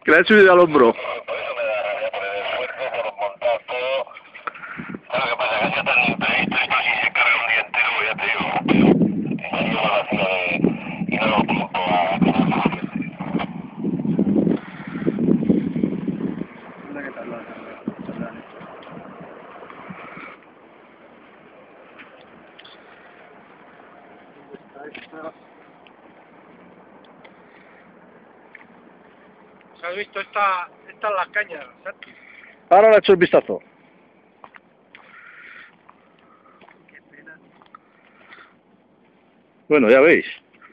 Que le ha subido al hombro. Por eso me da rabia, por el esfuerzo, por montar todo. ¿Sabes lo que pasa? Que ya tan imprevisto, esto si se carga un día entero, ya te digo. Y salió la vacía y no lo tiempo a quedar. ¿Has visto esta es la caña, Santi? Ahora le he hecho el vistazo. Bueno, ya veis.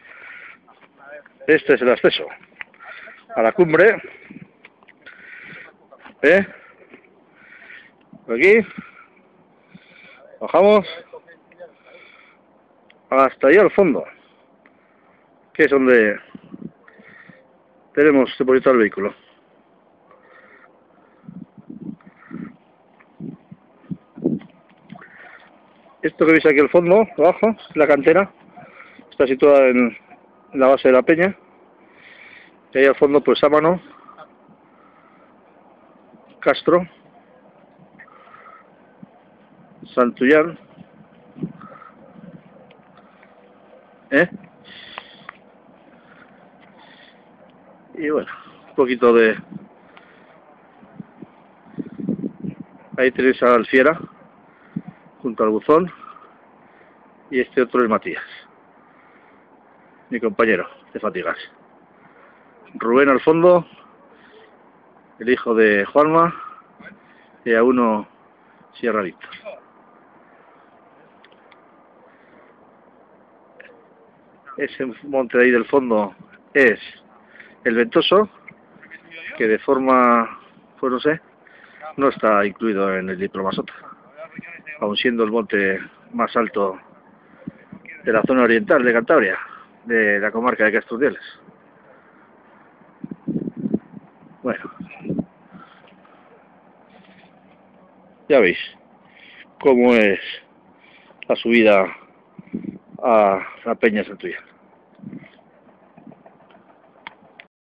Este es el acceso a la cumbre. Aquí. Bajamos. Hasta allá al fondo. Que es donde tenemos depositado el vehículo. Esto que veis aquí al fondo, abajo, es la cantera. Está situada en la base de la peña. Y ahí al fondo, pues Sámano, Castro, Santullán, y bueno, un poquito de... Ahí tenéis a Alfiera, junto al buzón, y este otro es Matías, mi compañero de fatigas. Rubén al fondo, el hijo de Juanma, y a uno Sierra Víctor. Ese monte de ahí del fondo es el Ventoso, que de forma, pues no sé, no está incluido en el Diplomasota, aun siendo el monte más alto de la zona oriental de Cantabria, de la comarca de Castrurdiales. Bueno, ya veis cómo es la subida a la Peña Santullán.